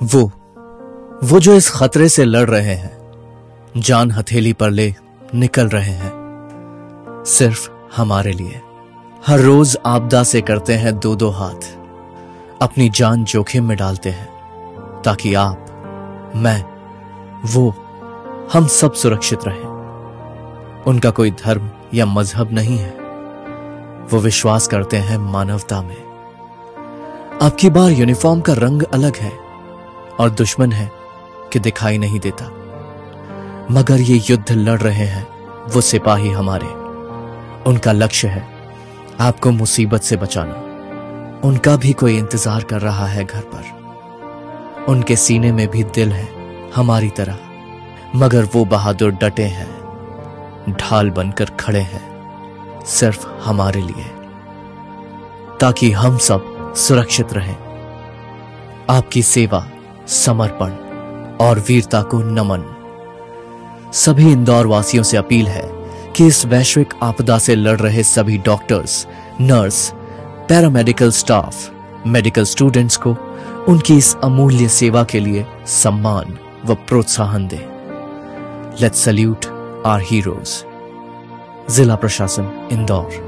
वो वो जो इस खतरे से लड़ रहे हैं, जान हथेली पर ले निकल रहे हैं, सिर्फ हमारे लिए। हर रोज आपदा से करते हैं दो दो हाथ, अपनी जान जोखिम में डालते हैं ताकि आप, मैं, वो, हम सब सुरक्षित रहें। उनका कोई धर्म या मजहब नहीं है, वो विश्वास करते हैं मानवता में। आपकी बार यूनिफॉर्म का रंग अलग है और दुश्मन है कि दिखाई नहीं देता, मगर ये युद्ध लड़ रहे हैं वो सिपाही हमारे। उनका लक्ष्य है आपको मुसीबत से बचाना। उनका भी कोई इंतजार कर रहा है घर पर। उनके सीने में भी दिल है हमारी तरह, मगर वो बहादुर डटे हैं, ढाल बनकर खड़े हैं सिर्फ हमारे लिए, ताकि हम सब सुरक्षित रहें। आपकी सेवा, समर्पण और वीरता को नमन। सभी इंदौर वासियों से अपील है कि इस वैश्विक आपदा से लड़ रहे सभी doctors, nurse, paramedical staff, medical students को उनकी इस अमूल्य सेवा के लिए सम्मान व प्रोत्साहन दें। Let's salute our heroes. जिला प्रशासन, इंदौर।